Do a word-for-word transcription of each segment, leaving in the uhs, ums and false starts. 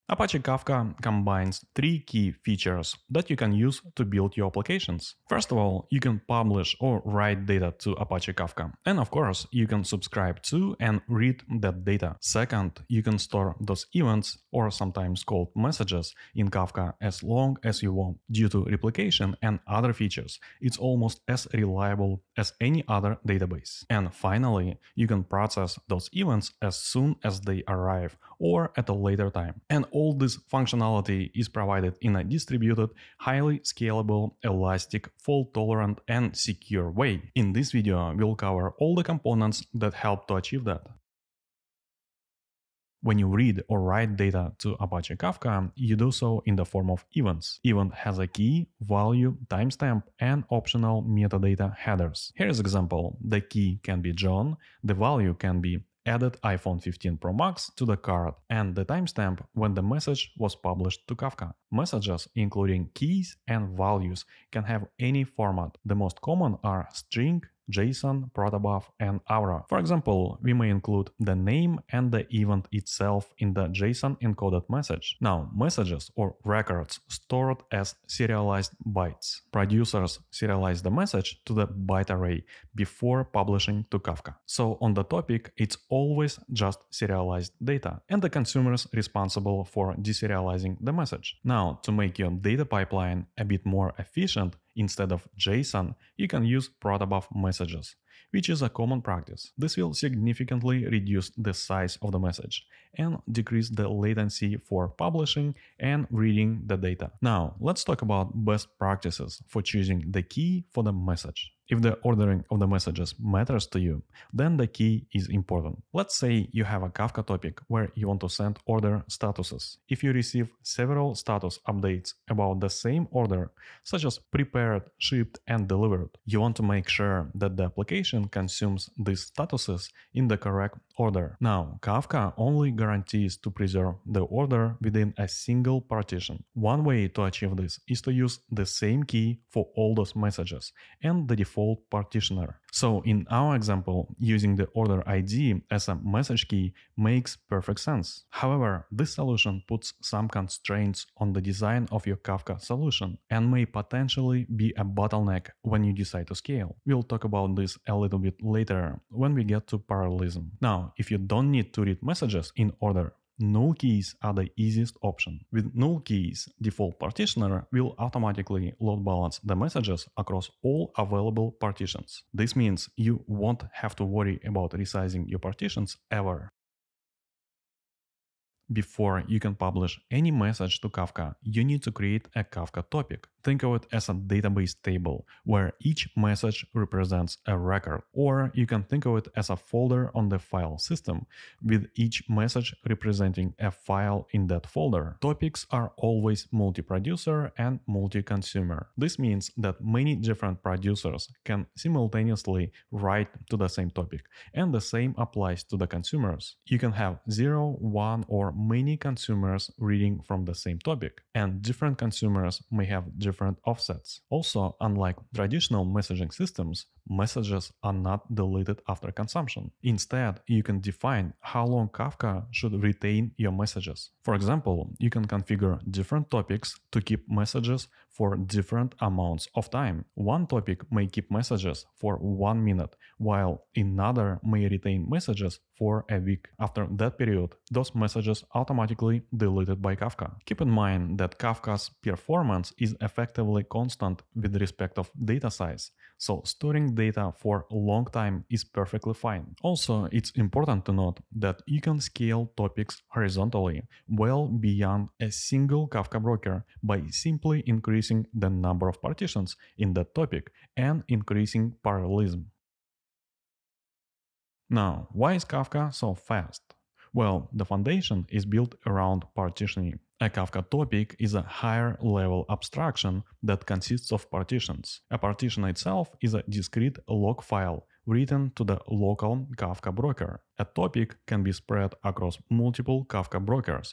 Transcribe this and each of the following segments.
Apache Kafka combines three key features that you can use to build your applications. First of all, you can publish or write data to Apache Kafka. And of course, you can subscribe to and read that data. Second, you can store those events, or sometimes called messages, in Kafka as long as you want. Due to replication and other features, it's almost as reliable as any other database. And finally, you can process those events as soon as they arrive or at a later time. And all this functionality is provided in a distributed, highly scalable, elastic, fault-tolerant, and secure way. In this video, we'll cover all the components that help to achieve that. When you read or write data to Apache Kafka, you do so in the form of events. Event has a key, value, timestamp, and optional metadata headers. Here's an example. The key can be John, the value can be added iPhone fifteen Pro Max to the cart, and the timestamp when the message was published to Kafka. Messages, including keys and values, can have any format. The most common are string, JSON, protobuf, and Aura. For example, we may include the name and the event itself in the JSON encoded message. Now, messages or records stored as serialized bytes. Producers serialize the message to the byte array before publishing to Kafka. So on the topic, it's always just serialized data, and the consumer is responsible for deserializing the message. Now, to make your data pipeline a bit more efficient, instead of JSON, you can use protobuf messages, which is a common practice. This will significantly reduce the size of the message and decrease the latency for publishing and reading the data. Now, let's talk about best practices for choosing the key for the message. If the ordering of the messages matters to you, then the key is important. Let's say you have a Kafka topic where you want to send order statuses. If you receive several status updates about the same order, such as prepared, shipped, and delivered, you want to make sure that the application consumes these statuses in the correct order. Now, Kafka only guarantees to preserve the order within a single partition. One way to achieve this is to use the same key for all those messages and the default partitioner. So in our example, using the order I D as a message key makes perfect sense. However, this solution puts some constraints on the design of your Kafka solution and may potentially be a bottleneck when you decide to scale. We'll talk about this a little bit later when we get to parallelism. Now, if you don't need to read messages in order, null keys are the easiest option. With null keys, default partitioner will automatically load balance the messages across all available partitions. This means you won't have to worry about resizing your partitions ever. Before you can publish any message to Kafka, you need to create a Kafka topic. Think of it as a database table where each message represents a record, or you can think of it as a folder on the file system with each message representing a file in that folder. Topics are always multi-producer and multi-consumer. This means that many different producers can simultaneously write to the same topic, and the same applies to the consumers. You can have zero, one, or many consumers reading from the same topic, and different consumers may have different offsets. Also, unlike traditional messaging systems, messages are not deleted after consumption. Instead, you can define how long Kafka should retain your messages. For example, you can configure different topics to keep messages for different amounts of time. One topic may keep messages for one minute, while another may retain messages for a week. After that period, those messages automatically deleted by Kafka. Keep in mind that Kafka's performance is effectively constant with respect of data size, so storing data for a long time is perfectly fine. Also, it's important to note that you can scale topics horizontally well beyond a single Kafka broker by simply increasing the number of partitions in that topic and increasing parallelism. Now, why is Kafka so fast? Well, the foundation is built around partitioning. A Kafka topic is a higher level abstraction that consists of partitions. A partition itself is a discrete log file written to the local Kafka broker. A topic can be spread across multiple Kafka brokers,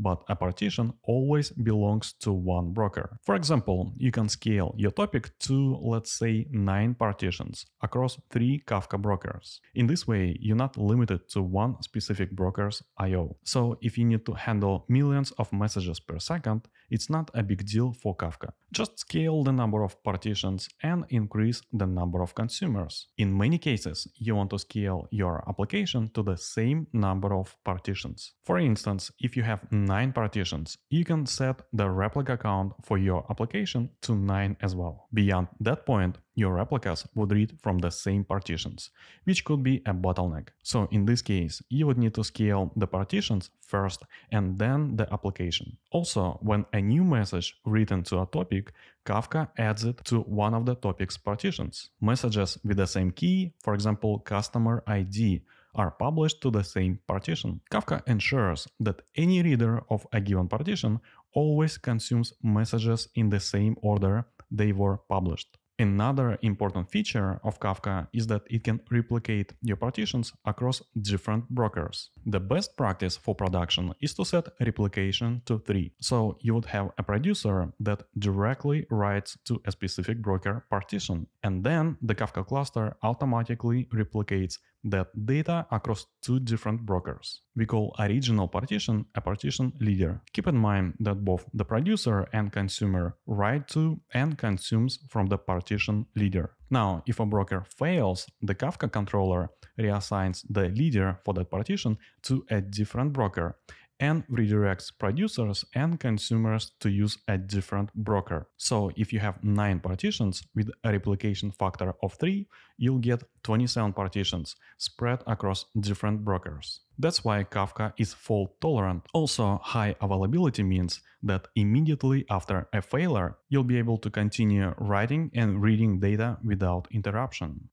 but a partition always belongs to one broker. For example, you can scale your topic to, let's say, nine partitions across three Kafka brokers. In this way, you're not limited to one specific broker's I O. So if you need to handle millions of messages per second, it's not a big deal for Kafka. Just scale the number of partitions and increase the number of consumers. In many cases, you want to scale your application to the same number of partitions. For instance, if you have nine partitions, you can set the replica count for your application to nine as well. Beyond that point, your replicas would read from the same partitions, which could be a bottleneck. So in this case, you would need to scale the partitions first and then the application. Also, when a new message written to a topic, Kafka adds it to one of the topic's partitions. Messages with the same key, for example, customer I D, are published to the same partition. Kafka ensures that any reader of a given partition always consumes messages in the same order they were published. Another important feature of Kafka is that it can replicate your partitions across different brokers. The best practice for production is to set replication to three. So you would have a producer that directly writes to a specific broker partition, and then the Kafka cluster automatically replicates that data across two different brokers. We call original partition a partition leader. Keep in mind that both the producer and consumer write to and consumes from the partition leader. Now, if a broker fails, the Kafka controller reassigns the leader for that partition to a different broker and redirects producers and consumers to use a different broker. So if you have nine partitions with a replication factor of three, you'll get twenty-seven partitions spread across different brokers. That's why Kafka is fault tolerant. Also, high availability means that immediately after a failure, you'll be able to continue writing and reading data without interruption.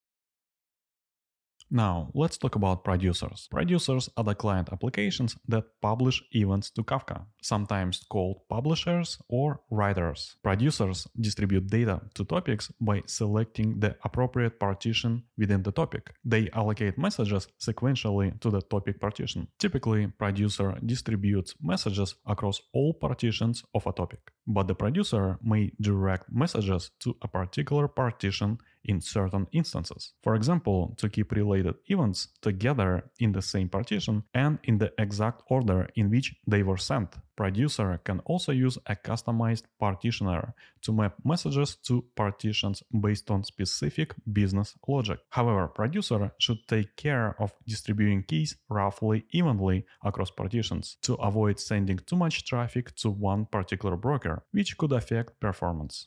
Now, let's talk about producers. Producers are the client applications that publish events to Kafka, sometimes called publishers or writers. Producers distribute data to topics by selecting the appropriate partition within the topic. They allocate messages sequentially to the topic partition. Typically, producer distributes messages across all partitions of a topic, but the producer may direct messages to a particular partition in certain instances. For example, to keep related events together in the same partition and in the exact order in which they were sent. Producer can also use a customized partitioner to map messages to partitions based on specific business logic. However, producer should take care of distributing keys roughly evenly across partitions to avoid sending too much traffic to one particular broker, which could affect performance.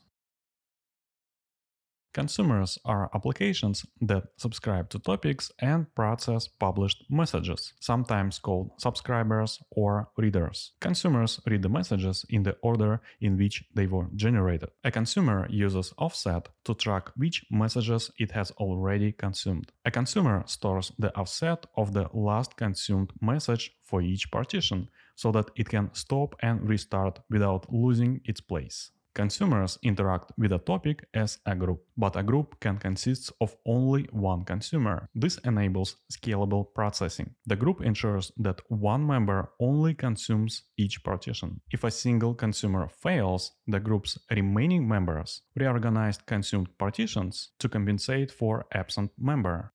Consumers are applications that subscribe to topics and process published messages, sometimes called subscribers or readers. Consumers read the messages in the order in which they were generated. A consumer uses offset to track which messages it has already consumed. A consumer stores the offset of the last consumed message for each partition so that it can stop and restart without losing its place. Consumers interact with a topic as a group, but a group can consist of only one consumer. This enables scalable processing. The group ensures that one member only consumes each partition. If a single consumer fails, the group's remaining members reorganize consumed partitions to compensate for absent member.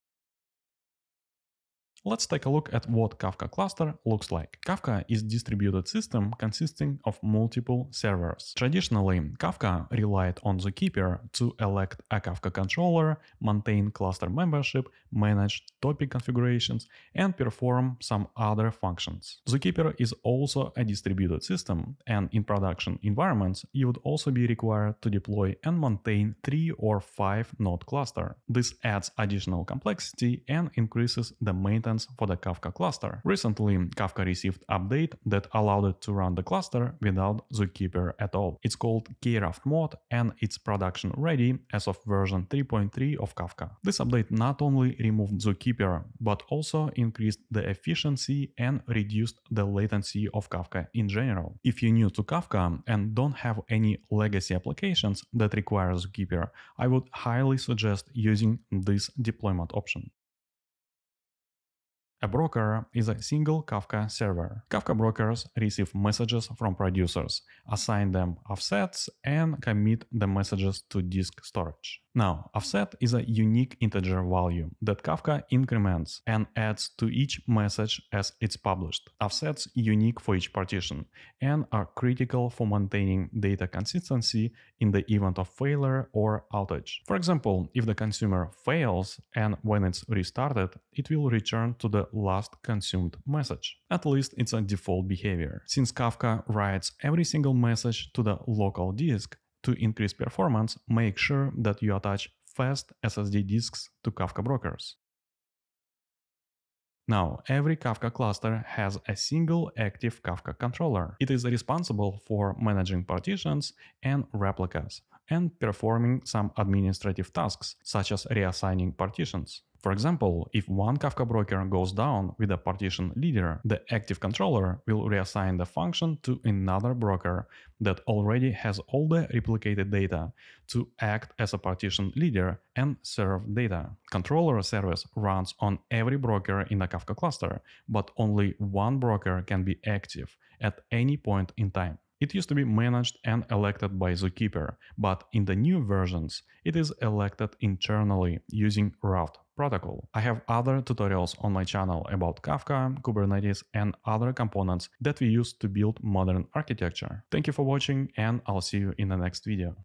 Let's take a look at what Kafka cluster looks like. Kafka is a distributed system consisting of multiple servers. Traditionally, Kafka relied on Zookeeper to elect a Kafka controller, maintain cluster membership, manage topic configurations, and perform some other functions. Zookeeper is also a distributed system, and in production environments, you would also be required to deploy and maintain three or five node cluster. This adds additional complexity and increases the maintenance for the Kafka cluster. Recently, Kafka received an update that allowed it to run the cluster without Zookeeper at all. It's called Kraft mod and it's production ready as of version three point three of Kafka. This update not only removed Zookeeper, but also increased the efficiency and reduced the latency of Kafka in general. If you're new to Kafka and don't have any legacy applications that require Zookeeper, I would highly suggest using this deployment option. A broker is a single Kafka server. Kafka brokers receive messages from producers, assign them offsets, and commit the messages to disk storage. Now, offset is a unique integer value that Kafka increments and adds to each message as it's published. Offsets unique for each partition and are critical for maintaining data consistency in the event of failure or outage. For example, if the consumer fails and when it's restarted, it will return to the last consumed message. At least it's a default behavior. Since Kafka writes every single message to the local disk, to increase performance, make sure that you attach fast S S D disks to Kafka brokers. Now, every Kafka cluster has a single active Kafka controller. It is responsible for managing partitions and replicas and performing some administrative tasks, such as reassigning partitions. For example, if one Kafka broker goes down with a partition leader, the active controller will reassign the function to another broker that already has all the replicated data to act as a partition leader and serve data. Controller service runs on every broker in the Kafka cluster, but only one broker can be active at any point in time. It used to be managed and elected by Zookeeper, but in the new versions, it is elected internally using route protocol. I have other tutorials on my channel about Kafka, Kubernetes, and other components that we use to build modern architecture. Thank you for watching, and I'll see you in the next video.